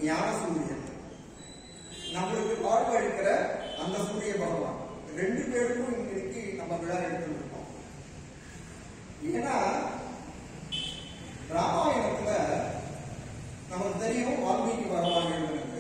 ஞான சூரியன், நம்மளுக்கு வாழ்வழிக்கிற அந்த சூரிய பகவான், ரெண்டு பேருக்கும் இன்னைக்கு நம்ம விழா எடுத்துருக்கோம். ஏன்னா ராமாயணத்துல நமக்கு தெரியும் வால்மீகி பகவான் எழுதுனது,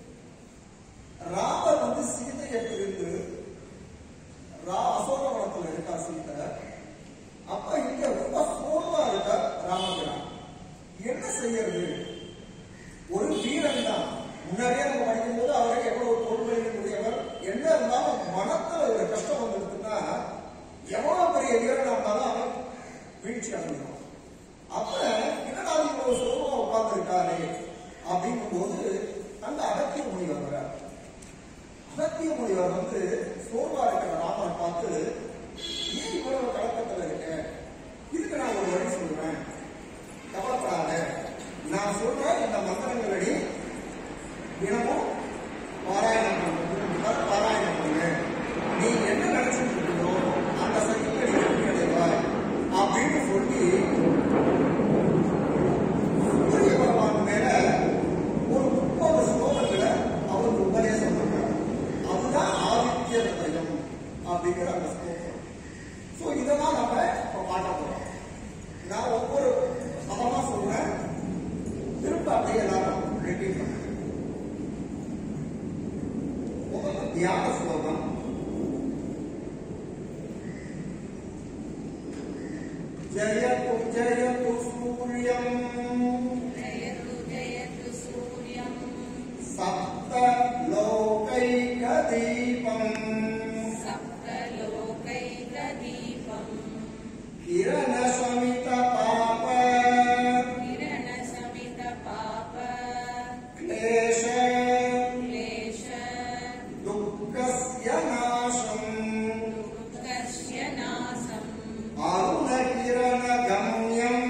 ராமர் சீதையை பிரிந்து அசோகவனத்துல இருக்கா சீதை. அப்ப இங்க ரொம்ப சோர்வா இருக்கா ராமபிரான். என்ன செய்யறது? ஒரு வீரன் தான். முன்னாடியே நம்ம படிக்கும் போது அவரை எவ்வளவு தோல்வியுடையவர், என்ன இருந்தாலும் மனத்துல ஒரு கஷ்டம் வந்துருக்குன்னா எவ்வளவு பெரிய வீரனா இருந்தாலும் அவன் வீழ்ச்சி அடைஞ்சிடும். அப்ப என்னடா இவ்வளவு சோர்வா உட்கார்ந்து இருக்காரு அப்படிங்கும் போது அந்த அகத்திய முனிவர் வர. அகத்திய முனிவர் சோர்வா இருக்கிற ராமனை பார்த்து, ஏன் இவ்வளவு கலக்கத்துல இருக்க, இதுக்கு நான் ஒரு வழி சொல்றேன், கவலைப்படாத, நான் சொல்றேன் இந்த மந்திரங்களடி தினமும் பாராயணம் பண்ணு, நீ என்ன நினைச்சிட்டு இருக்கோ அந்த சக்தியை நீ வெற்றி அடைவாய் அப்படின்னு சொல்லி சூரிய பகவான் மேல ஒரு 30 ஸ்லோகங்களை அவருக்கு உபதேசம் பண்றாங்க. அதுதான் ஆதித்ய ஹிருதயம் அப்படிங்கிற அந்த ஸ்லோகம். சோ இதெல்லாம் நம்ம இப்ப பார்க்க போறோம். நான் ஒவ்வொரு பதமா சொல்றேன், திரும்ப அப்படியே எல்லாரும் ரிப்பீட் பண்ணுங்க. முதல்ல தியான ஸ்லோகம். ஜயது ஜயது சூர்யம், ஜயது ஜயது சூர்யம், சப்த லோகைக தீபம், சப்த லோகைக தீபம், கிரண சமித பாப, கிரண சமித பாப, क्लेश क्लेश दुःखस्य नाशम्, दुःखस्य नाशम्, अरुणकिरणगम्यम्,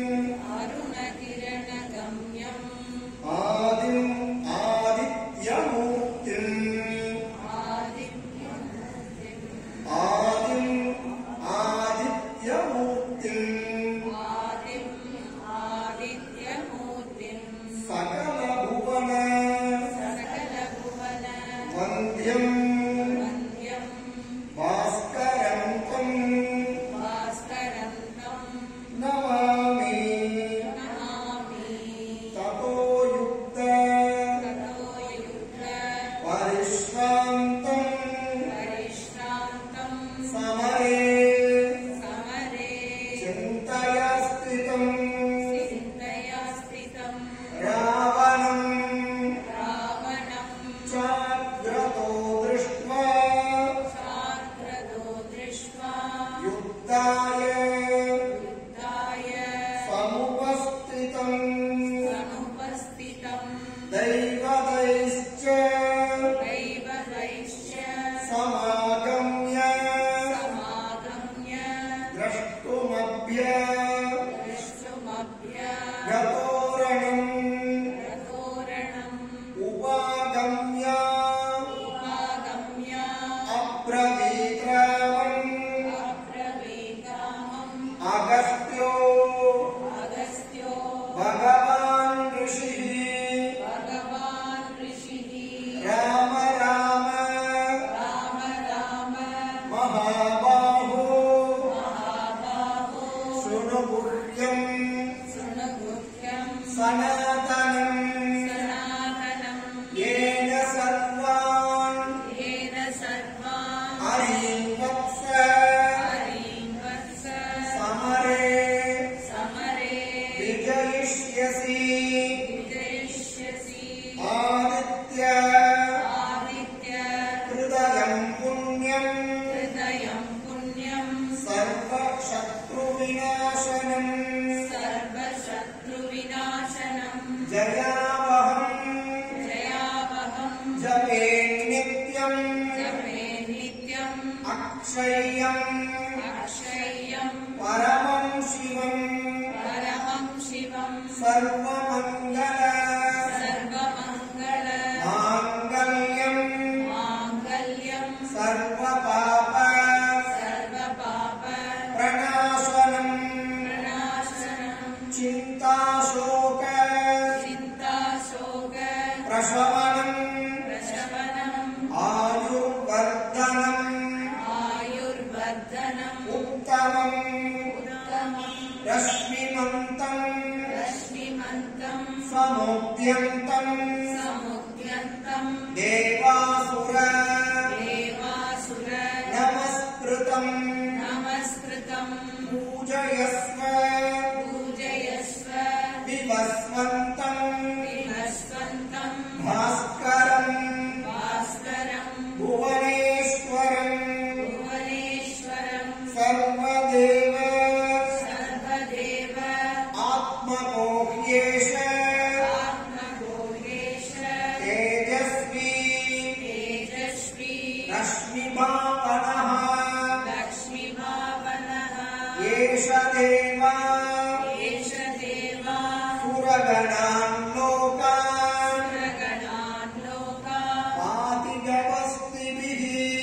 अरुणकिरणगम्यम्, आदिम् आदित्यमूर्तिम्, आदित्यमूर्तिम्, आदिम् आदित्यमूर्तिम्, आदित्यमूर्तिम्, सकलभुवन सकलभुवन वन्द्यम् वन्द्यम्, भास्करम् त्वम् भास्करन्तम् नमामि। नमामि। ततो युक्त ततो युक्त परिश्रान्तम् परिश्रान्तम् समरे समरे चिन्तया स्थितम् चिन्तया स्थितम् रावणम् रावणम् चाग्रतो दृष्ट्वा चाग्रतो दृष्ट्वा युद्धाय युद्धाय समुपस्थितम् समुपस्थितम् दैवतैश्च दैवतैश्च समागम्य समागम्य द्रष्टुमभ्य द्रष्टुमभ्य गतोरणम् रतोरणम् उपागम्य उपागम्य अब्रवीत्रावम् अब्रवीतामम् अगस्त्यो अगस्त्यो भगवान् ऋषिः भगवान् ऋषिः राम राम राम राम महाबाहो महाबाहो शृणु गुह्यम् शृणुगुह्यम् सनातनम् सनातनम् येन सर्वान् येन सर्वान् हरीन् वत्स हरीन् वत्स समरे समरे विजयिष्यसि विजयिष्यसि आदित्य आदित्य हृदयम् पुण्यम् हृदयम् पुण्यम् सर्वशत्रुविनाशनम् सर्वशत्रुविनाशनम् जयावहम् जयावहम् जपे नित्यम् जपे नित्यम् अक्षय्यम् अक्षय्यम् परमम् शिवम् परमम् शिवम् सर्वमङ्गल सर्वमङ्गल माङ्गल्यम् माङ्गल्यम् सर्वपाप सर्वपाप प्रणाशनम् प्रणाशनम् चिन्ताशोक चिन्ताशोक रश्मिमन्तं समुद्यन्तं देवासुर नमस्कृतं पूजयस्व विवस्वन्तं भास्करं भुवनेश्वरं सर्वदेव आत्मगोह्येश तेजस्वी रश्मिभावनः एष देवा सुरगणान् लोकान् पातिगवस्तिभिः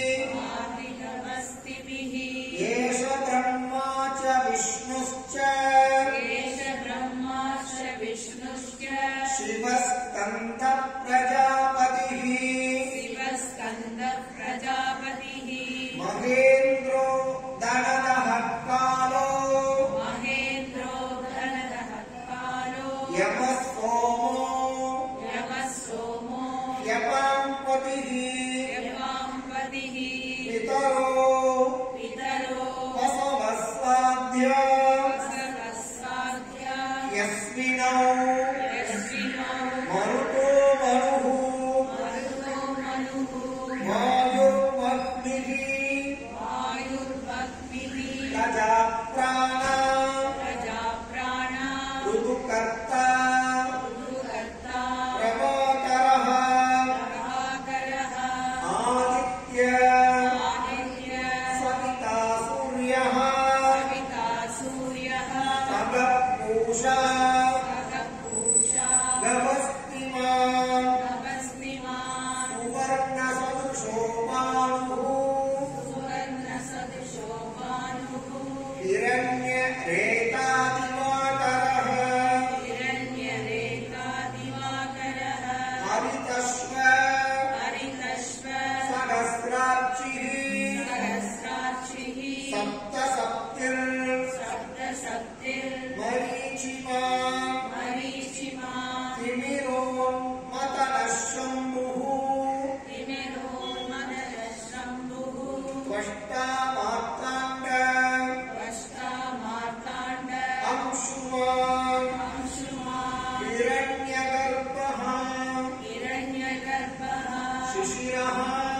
एष ब्रह्मा च विष्णुश्च शिवस्कन्द प्रजापतिः महेन्द्रो दणदः कालो यमः सोमो यपांपतिः पितरो वसवस्वाद्य यस्मिनौ मरुतो मनुः वायुर्वह्निः प्रजाप्राणा ऋतुकर्ता प्रभाकरः आदित्य सविता सूर्यः खगपूषा गवस्तिमान् सुवर्णसदृशो भानुः हिरण्यरेतादिवाकरः हरितश्व सहस्रार्चिः सप्तसप्तिर्मरीचिमा तिमिरोन्मतनः शम्भुः त्वष्टामार्ताण्ड अंशुमान् हिरण्यगर्भः शिशिरः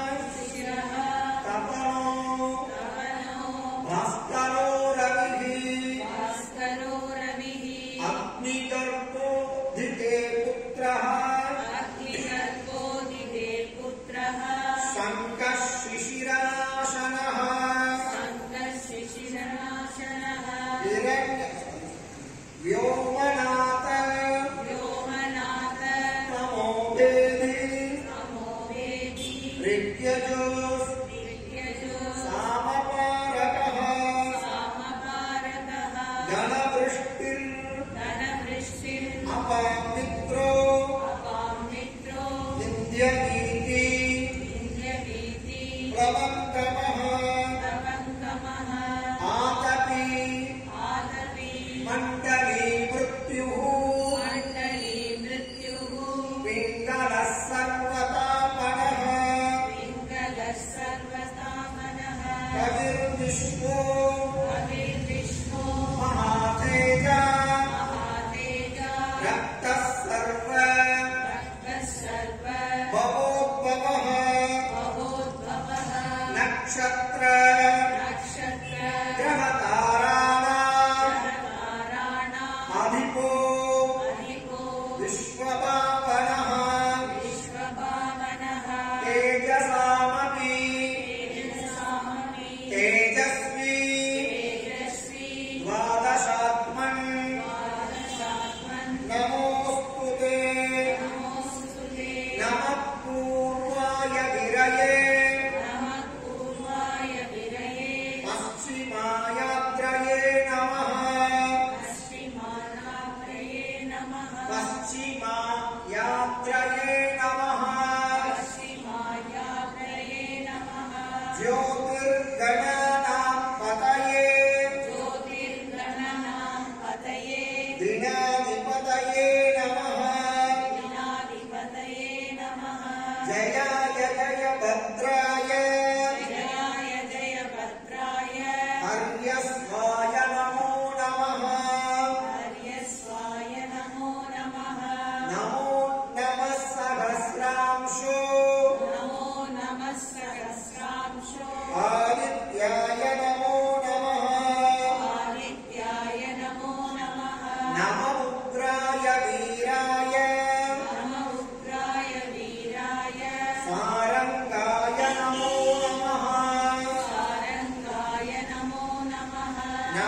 तपनो भास्करो रविः अग्निगर्भोऽधिते पुत्रः शङ्कः शिशिरनाशनः हिरण्य व्योमनाथ तमोवेदी ऋग्यजोस् सामपारकः धनवृष्टिर् अपामित्रो निन्द्यनीति प्लवङ्गमः आतपी मण्डली मृत्युः पिङ्गलः सर्वतापनः कविर्विष्णु महातेजा रक्तः सर्व भवो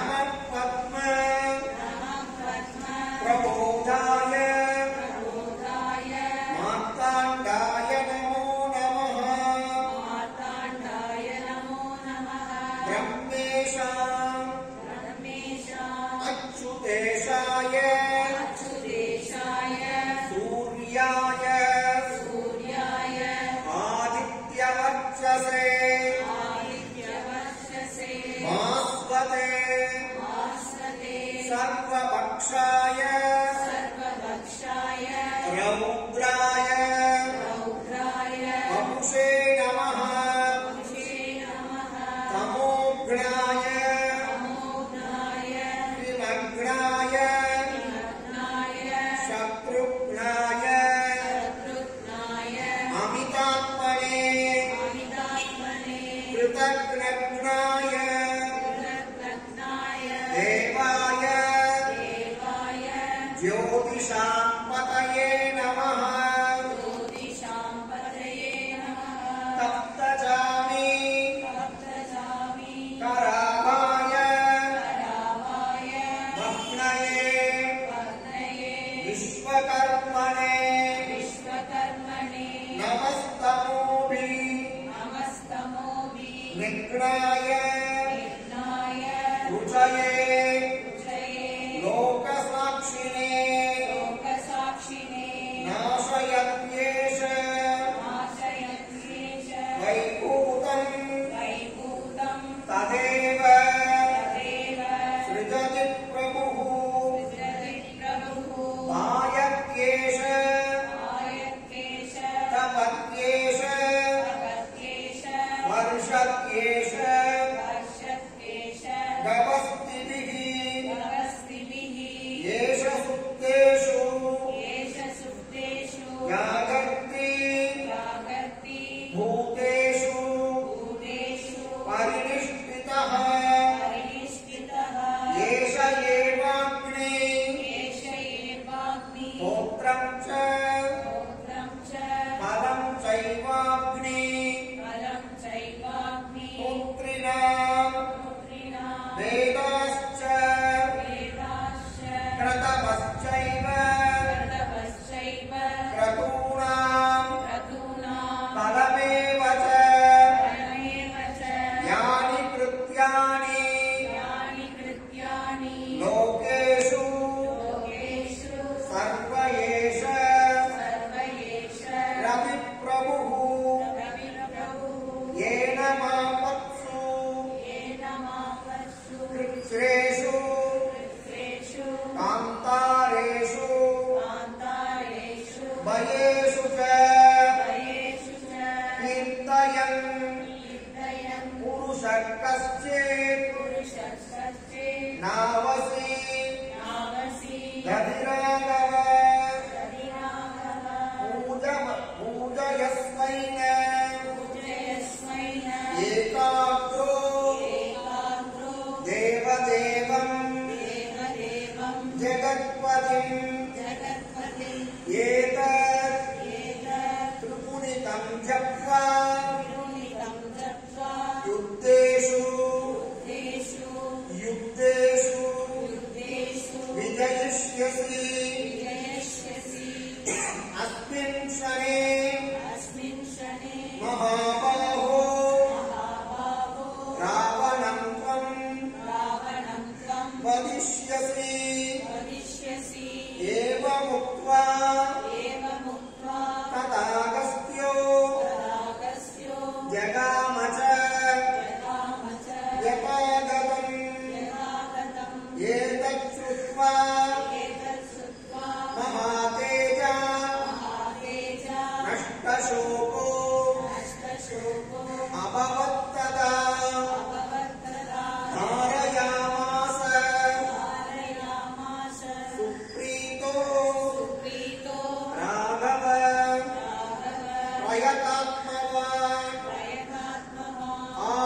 नमः पद्म प्रबोधाय मार्ताण्डाय नमो नमः ब्रह्मेशाम् अच्युतेशाय सूर्याय आदित्यवर्चसे भास्वते सर्वभक्षाय रौद्राय वपुषे नमः तमोघ्नाय विमग्नाय शत्रुघ्नाय अमितात्मने कृतघ्नाय देवाय ज्योतिषाम्पतये नमः तप्तचामि कराभाय भग्नये विश्वकर्मणे नमस्तमोभिः निघ्नाय रुचये लोकसाक्षिणे नाशयत्येष वैभूतं तदेव सृजति प्रभुः भायत्येष तपत्येष वर्षत्येष गवस्तिभिः येष सुप्तेषु जागर्ति भूतेषु परिनिष्ठितः येष एवाग्नि होत्रं च फलं चैवाग्नि पुत्रिणां वेदाश्च क्रतवश्चैव क्रतूणां फलमेव च यानि कृत्यानि लोकेषु सर्व एष रविप्रभुः येन मापत्सु कृच्छ्रेषु कान्तारेषु भयेषु च कीर्तयन् पुरुषः कश्चित् नावसि दधिरागव पूजयस्मैन एकाग्रो देवदेवं जगत्पतिम् एतत् त्रिपुनितं जप्त्वा युद्धेषु विजयिष्यसि अस्मिन् क्षणे महाबाहो रावणं त्वं वदिष्यसि एवमुक्त्वा तथागस्त्यो जगाम च यथागतम् एतत् श्रुत्वा महातेजा नष्टशोको अभवत्तदा धारयामास सुप्रीतो राघव प्रयतात्मवान्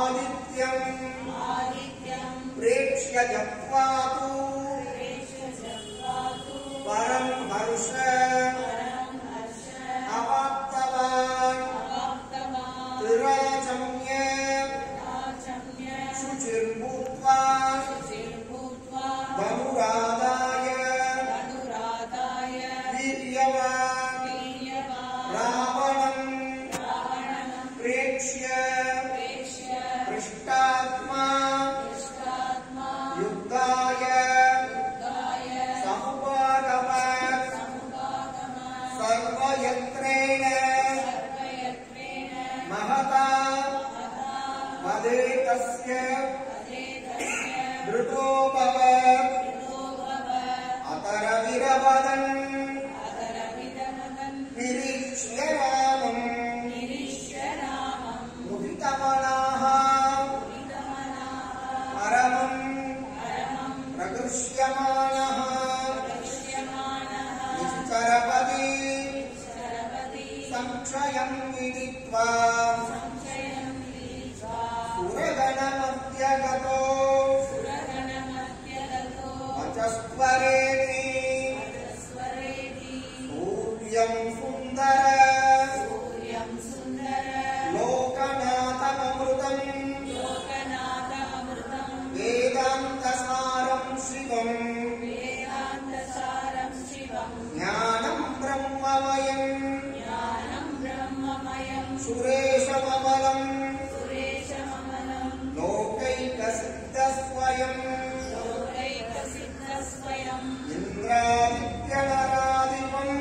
आदित्यं प्रेक्ष्य जप्त्वा तु महता वदेतस्य धृतो भव अतरविरवदन् निरीक्ष्य रामम् मुदितमनाः परमम् प्रकृष्यमाणः निश्चरपदी संक्षयं विदित्वा सुरगणमध्यगतो वचस्त्वरेति सूर्यं सुन्दर लोकनाथममृतम् वेदान्तसारं शिवम् ज्ञानं ब्रह्ममयम् सुरेशममलम् लोकैकसिद्धस्वयम् इन्द्रादित्यनराधिपम्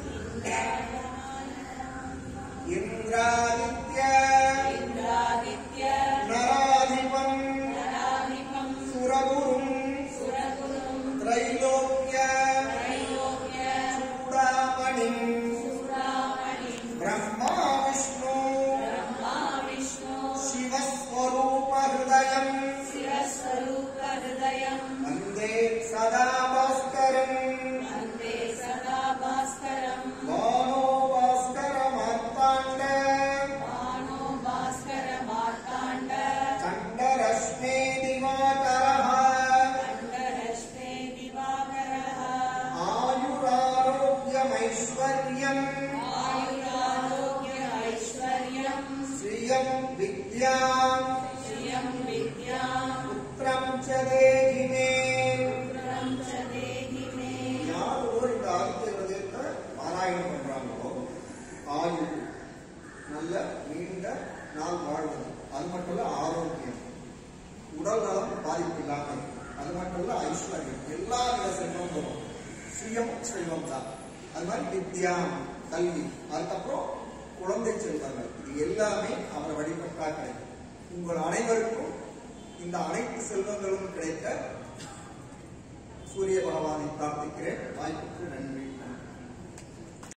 नराधिपम् सुरगुरुम् त्रैलोक्य चूडामणिम् ब्रह्मा विष्णु शिवस्वरूपहृदयम् वन्दे सदा भास्करम् मानो भास्करमार्ताण्ड चण्डरश्मे दिवाकरः आयुरारोग्यमैश्वर्यम् श्रियं विद्याम् पुत्रं च देहि मे யாரோ இந்த ஆதித்ய ஹிருதயத்தை பாராயணம் பண்றாங்களோ ஆயுள் நல்ல நீண்ட நாள் வாழ்வது, அது மட்டும் இல்ல ஆரோக்கியம், உடல் நலம் பாதிப்பு இல்லாமல், அது மட்டும் இல்ல ஐஸ்வர்யம், எல்லா வித செல்வம் வரும். சுயம் செல்வம் தான். அது மாதிரி வித்யாம் கல்வி, அதுக்கப்புறம் குழந்தை செல்வங்கள், இது எல்லாமே அவரை வழிபட்டா கிடைக்கும். உங்கள் அனைவருக்கும் இந்த அனைத்து செல்வங்களும் கிடைக்க சூரிய பகவானை பிரார்த்திக்கிறேன். வாய்ப்புக்கு நன்றி.